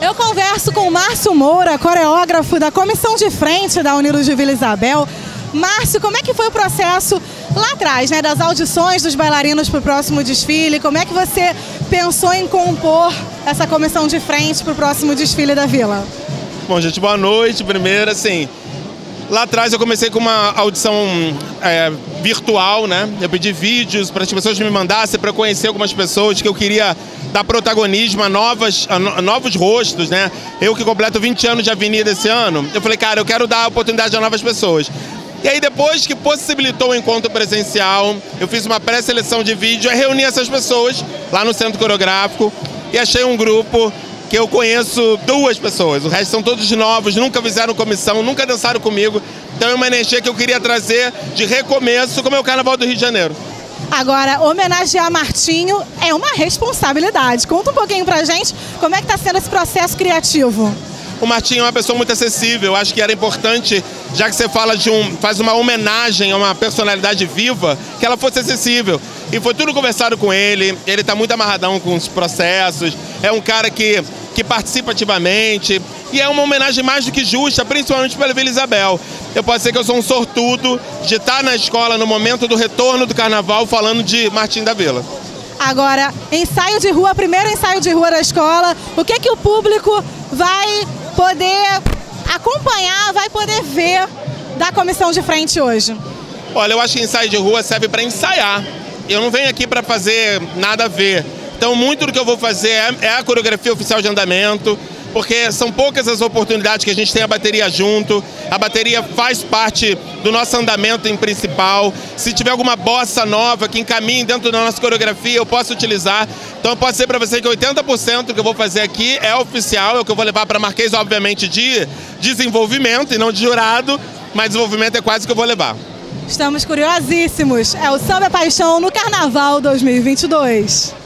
Eu converso com o Márcio Moura, coreógrafo da comissão de frente da Unidos de Vila Isabel. Márcio, como é que foi o processo lá atrás, né, das audições dos bailarinos para o próximo desfile? Como é que você pensou em compor essa comissão de frente para o próximo desfile da Vila? Bom, gente, boa noite. Primeiro, assim, lá atrás eu comecei com uma audição virtual, né? Eu pedi vídeos para as pessoas me mandassem para conhecer algumas pessoas que eu queria dar protagonismo a novos rostos, né? Eu que completo 20 anos de Avenida esse ano, eu falei, cara, eu quero dar oportunidade a novas pessoas. E aí depois que possibilitou o encontro presencial, eu fiz uma pré-seleção de vídeo e reuni essas pessoas lá no Centro Coreográfico e achei um grupo que eu conheço 2 pessoas, o resto são todos novos, nunca fizeram comissão, nunca dançaram comigo. Então é uma energia que eu queria trazer de recomeço, como é o Carnaval do Rio de Janeiro. Agora, homenagear Martinho é uma responsabilidade. Conta um pouquinho pra gente como é que está sendo esse processo criativo. O Martinho é uma pessoa muito acessível, acho que era importante, já que você fala faz uma homenagem a uma personalidade viva, que ela fosse acessível. E foi tudo conversado com ele está muito amarradão com os processos, é um cara que participa ativamente, e é uma homenagem mais do que justa, principalmente pela Vila Isabel. Eu posso dizer que eu sou um sortudo de estar na escola no momento do retorno do Carnaval falando de Martinho da Vila. Agora, ensaio de rua, primeiro ensaio de rua da escola, o que o público vai poder acompanhar, vai poder ver da comissão de frente hoje? Olha, eu acho que ensaio de rua serve para ensaiar. Eu não venho aqui para fazer nada a ver. Então, muito do que eu vou fazer é a coreografia oficial de andamento, porque são poucas as oportunidades que a gente tem a bateria junto. A bateria faz parte do nosso andamento em principal. Se tiver alguma bossa nova que encaminhe dentro da nossa coreografia, eu posso utilizar. Então eu posso dizer para você que 80% do que eu vou fazer aqui é oficial, é o que eu vou levar para Marquês, obviamente, de desenvolvimento e não de jurado, mas desenvolvimento é quase o que eu vou levar. Estamos curiosíssimos. É o Samba Paixão no Carnaval 2022.